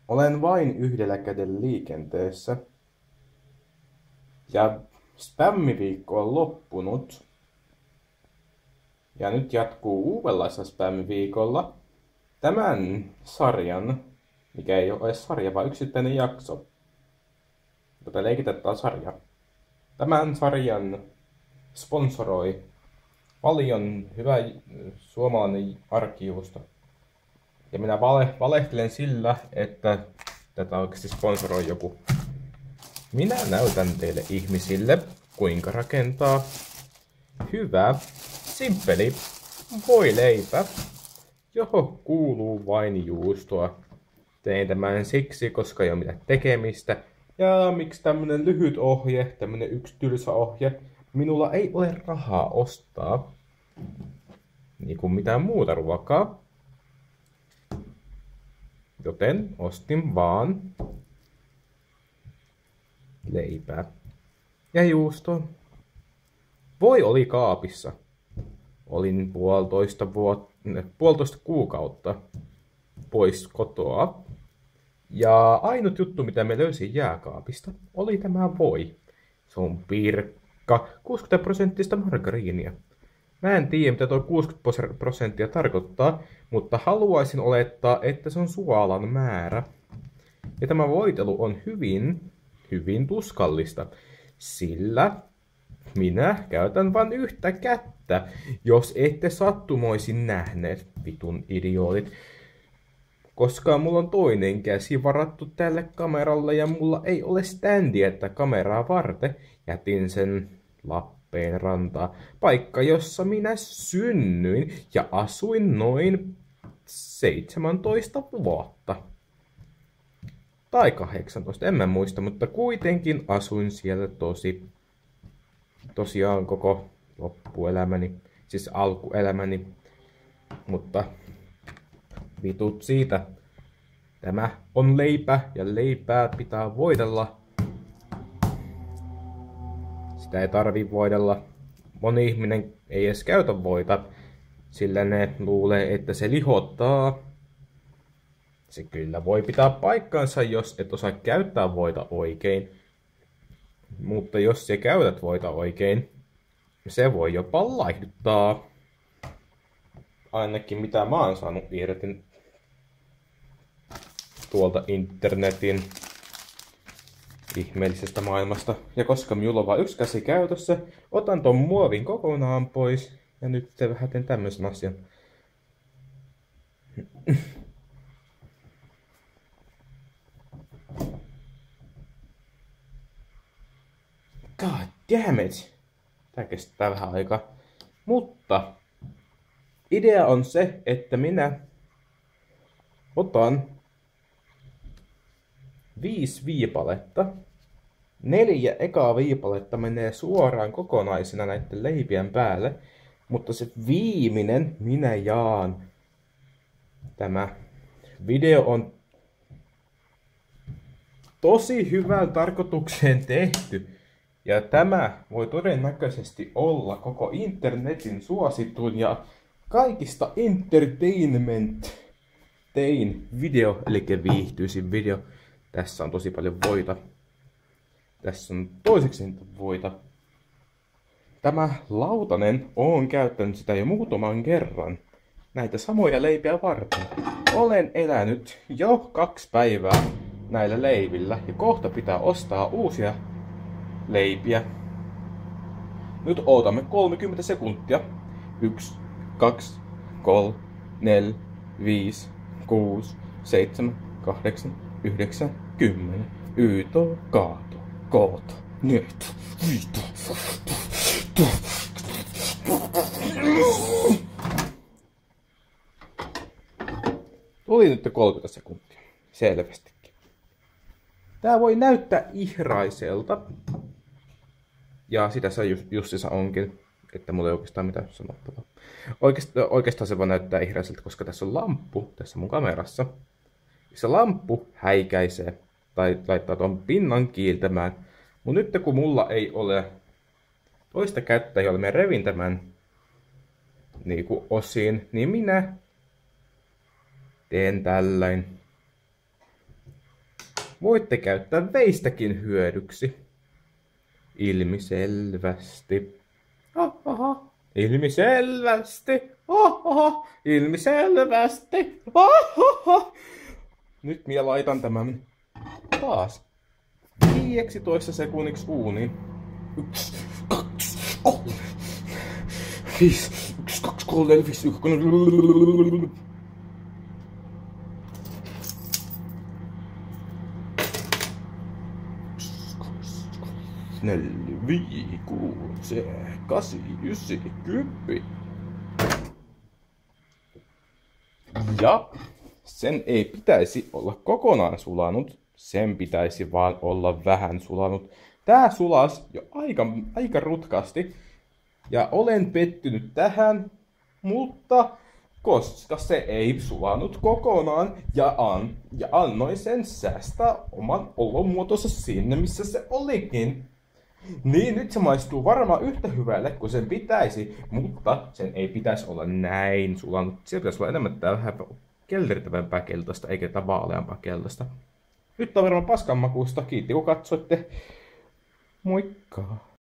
Olen vain yhdellä kädellä liikenteessä. Ja spämmiviikko on loppunut. Ja nyt jatkuu uudenlaisella spämmiviikolla tämän sarjan, mikä ei ole sarja, vaan yksittäinen jakso. Jota leikitään sarja. Tämän sarjan sponsoroi paljon hyvä suomalainen arkijuusto. Ja minä valehtelen sillä, että tätä oikeasti sponsoroi joku. Minä näytän teille ihmisille, kuinka rakentaa hyvä, simppeli voileipä, johon kuuluu vain juustoa. Tein tämän siksi, koska ei ole mitään tekemistä. Ja miksi tämmönen lyhyt ohje, tämmönen yksi tylsä ohje, minulla ei ole rahaa ostaa niin kuin mitään muuta ruokaa. Joten ostin vaan leipää ja juustoa. Voi oli kaapissa. Olin puolitoista kuukautta pois kotoa. Ja ainut juttu, mitä me löysin jääkaapista, oli tämä voi. Se on pirkka, 60% margariinia. Mä en tiedä, mitä tuo 60% tarkoittaa, mutta haluaisin olettaa, että se on suolan määrä. Ja tämä voitelu on hyvin tuskallista, sillä minä käytän vain yhtä kättä, jos ette sattumoisin nähneet, vitun idiootit. Koska mulla on toinen käsi varattu tälle kameralle ja mulla ei ole standia että kameraa varten, jätin sen Lappeenrantaan, paikka jossa minä synnyin ja asuin noin 17 vuotta. Tai 18, en mä muista, mutta kuitenkin asuin siellä tosiaan koko loppuelämäni, siis alkuelämäni, mutta vitut siitä. Tämä on leipä ja leipää pitää voidella. Sitä ei tarvi voidella. Moni ihminen ei edes käytä voita, sillä ne luulee, että se lihottaa. Se kyllä voi pitää paikkansa, jos et osaa käyttää voita oikein. Mutta jos sä käytät voita oikein, se voi jopa laihduttaa. Ainakin mitä mä oon saanut irti tuolta internetin ihmeellisestä maailmasta. Ja koska minulla on vain yksi käsi käytössä, otan ton muovin kokonaan pois. Ja nyt te vähän teen tämmöisen asian. God damn it! Tää kestää vähän aikaa. Mutta idea on se, että minä otan 5 viipaletta. 4 ekaa viipaletta menee suoraan kokonaisena näiden leipien päälle. Mutta se viimeinen minä jaan. Tämä video on tosi hyvään tarkoitukseen tehty. Ja tämä voi todennäköisesti olla koko internetin suosituin ja kaikista entertainment-tein video, eli viihtyisin video. Tässä on tosi paljon voita. Tässä on toiseksi voita. Tämä lautanen, oon käyttänyt sitä jo muutaman kerran. Näitä samoja leipiä varten. Olen elänyt jo 2 päivää näillä leivillä ja kohta pitää ostaa uusia leipiä. Nyt odotamme 30 sekuntia. 1, 2, 3, 4, 5, 6, 7, 8, 9, 10. Yto, kaato, koota, nyt, viito. Tuli nyt 30 sekuntia. Selvästikin. Tää voi näyttää ihraiselta. Ja sitä se justiinsa onkin, että mulla ei oikeastaan mitään sanottavaa. Oikeastaan se voi näyttää ihraiselta, koska tässä on lamppu tässä mun kamerassa. Se lamppu häikäisee tai laittaa tuon pinnan kiiltämään. Mutta nyt kun mulla ei ole toista kättä, jolla me revin tämän niinku osiin, niin minä teen tällain. voitte käyttää veistäkin hyödyksi. Ilmiselvästi. Oho. Ilmiselvästi. Oho. Ilmiselvästi. Oho. Nyt minä laitan tämän taas 15 sekunniksi uuniin. 1, 2, 3, 5, 1, 2, 3, 4, 5, 4, 5, 6, 8, 9, 10. Ja sen ei pitäisi olla kokonaan sulanut, sen pitäisi vaan olla vähän sulanut. Tää sulas jo aika rutkasti ja olen pettynyt tähän, mutta koska se ei sulanut kokonaan ja annoin sen säästää oman olomuotonsa sinne, missä se olikin. Niin nyt se maistuu varmaan yhtä hyvälle kuin sen pitäisi, mutta sen ei pitäisi olla näin sulanut. Se pitäisi olla enemmän vähän kellertävämpää keltaista, eikä tätä vaaleampaa keltaista. Nyt on varmaan paskan makuusta. Kiitti kun katsoitte. Moikka!